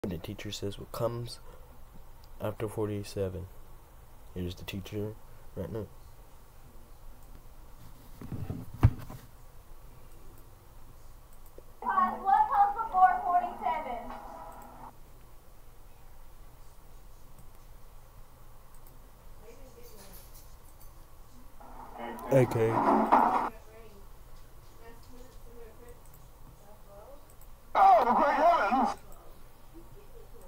The teacher says what comes after 47. Here's the teacher right now. What comes before 47? Okay.